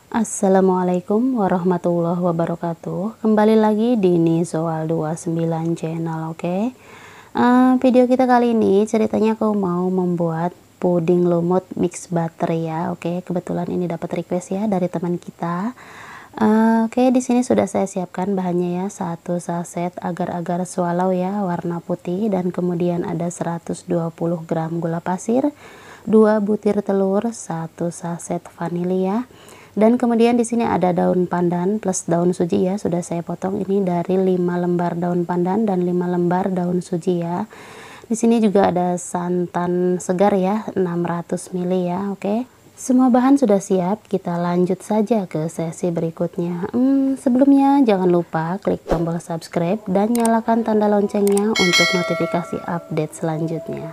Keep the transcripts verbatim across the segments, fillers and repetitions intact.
Assalamualaikum warahmatullahi wabarakatuh. Kembali lagi di Nisoal dua puluh sembilan channel, oke. Okay? Uh, video kita kali ini ceritanya aku mau membuat puding lumut mix butter ya, oke. Okay? Kebetulan ini dapat request ya dari teman kita. Uh, oke, okay, di sini sudah saya siapkan bahannya ya, satu saset agar-agar swallow ya, warna putih, dan kemudian ada seratus dua puluh gram gula pasir, dua butir telur, satu saset vanilya. Dan kemudian di sini ada daun pandan plus daun suji ya, sudah saya potong ini dari lima lembar daun pandan dan lima lembar daun suji ya. Di sini juga ada santan segar ya, enam ratus mililiter ya, oke. Semua bahan sudah siap, kita lanjut saja ke sesi berikutnya. Hmm, sebelumnya jangan lupa klik tombol subscribe dan nyalakan tanda loncengnya untuk notifikasi update selanjutnya.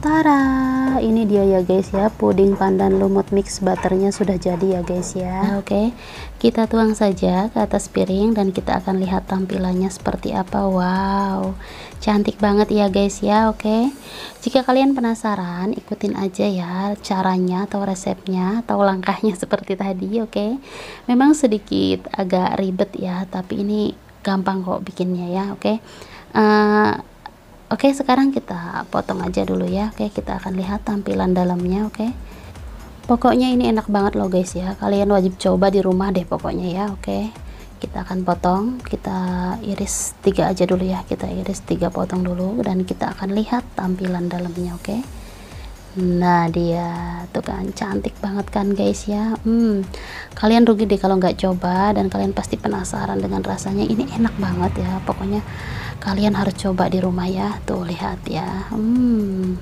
Tara, ini dia ya guys ya, puding pandan lumut mix butternya sudah jadi ya guys ya. Oke, okay. Kita tuang saja ke atas piring dan kita akan lihat tampilannya seperti apa. Wow, cantik banget ya guys ya. Oke, okay. Jika kalian penasaran, ikutin aja ya caranya atau resepnya atau langkahnya seperti tadi. Oke, okay. Memang sedikit agak ribet ya, tapi ini gampang kok bikinnya ya. Oke, okay. uh, Oke, sekarang kita potong aja dulu ya. Oke, kita akan lihat tampilan dalamnya. Oke, pokoknya ini enak banget loh guys ya, kalian wajib coba di rumah deh pokoknya ya. Oke, kita akan potong, kita iris tiga aja dulu ya, kita iris tiga potong dulu dan kita akan lihat tampilan dalamnya. Oke, nah dia tuh kan, cantik banget kan guys ya. hmm, kalian rugi deh kalau nggak coba, dan kalian pasti penasaran dengan rasanya. Ini enak banget ya, pokoknya kalian harus coba di rumah ya. Tuh lihat ya. hmm.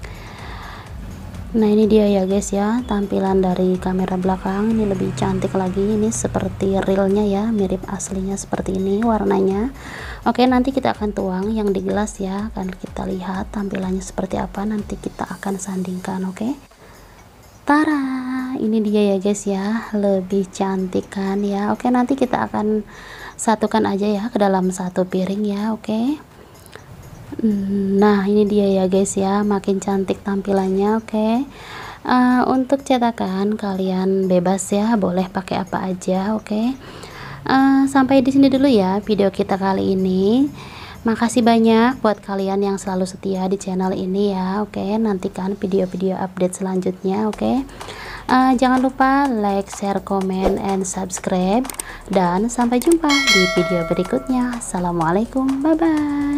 Nah ini dia ya guys ya, tampilan dari kamera belakang. Ini lebih cantik lagi, ini seperti realnya ya, mirip aslinya seperti ini warnanya. Oke, nanti kita akan tuang yang di gelas ya, akan kita lihat tampilannya seperti apa, nanti kita akan sandingkan. Oke, tara, ini dia ya guys ya, lebih cantik kan ya. Oke, nanti kita akan satukan aja ya ke dalam satu piring ya. Oke, nah ini dia ya guys ya, makin cantik tampilannya. Oke, uh, untuk cetakan kalian bebas ya, boleh pakai apa aja. Oke, uh, sampai di sini dulu ya video kita kali ini. Makasih banyak buat kalian yang selalu setia di channel ini ya. Oke, nantikan video-video update selanjutnya. Oke, uh, jangan lupa like, share, comment, and subscribe, dan sampai jumpa di video berikutnya. Assalamualaikum, bye bye.